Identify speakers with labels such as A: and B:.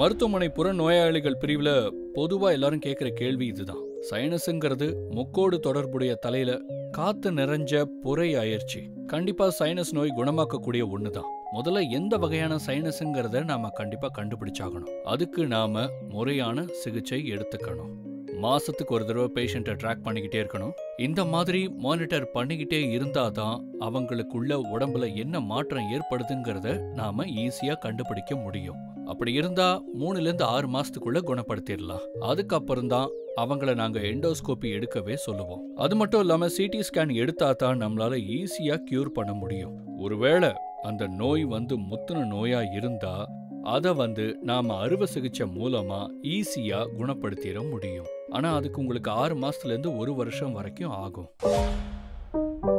A: மருத்துவமனை புற நோயாளிகள் பிரிவுல பொதுவா எல்லாரும் கேட்கிற கேள்வி இதுதான். சைனஸ்ங்கிறது முக்கோடு தொடர்புடைய தலையில காத்து நிறைஞ்ச புரை அயற்சி. கண்டிப்பா சைனஸ் நோய் குணமாக்கக்கூடிய ஒண்ணுதான். முதல்ல எந்த வகையான சைனஸ்ங்கிறத நாம கண்டிப்பா கண்டுபிடிச்சாகணும். அதுக்கு நாம முறையான சிகிச்சை எடுத்துக்கணும். மாசத்துக்கு ஒரு தடவை பேஷண்ட்டை ட்ராக் பண்ணிக்கிட்டே இருக்கணும். இந்த மாதிரி மானிட்டர் பண்ணிக்கிட்டே இருந்தாதான் அவங்களுக்குள்ள உடம்புல என்ன மாற்றம் ஏற்படுதுங்கிறத நாம ஈஸியா கண்டுபிடிக்க முடியும். அப்படி இருந்தா 3-6 மாசத்துக்குள்ள குணப்படுத்திடலாம். அதுக்கப்புறம் தான் அவங்கள நாங்க எண்டோஸ்கோபி எடுக்கவே சொல்லுவோம். அது மட்டும் இல்லாம சிடி ஸ்கேன் எடுத்தா தான் நம்மளால ஈஸியா கியூர் பண்ண முடியும். ஒருவேளை அந்த நோய் முத்துன நோயா இருந்தா அதை நாம அறுவை சிகிச்சை மூலமா ஈஸியா குணப்படுத்திட முடியும். ஆனா அதுக்கு உங்களுக்கு 6 மாசத்துல இருந்து 1 வருஷம் வரைக்கும் ஆகும்.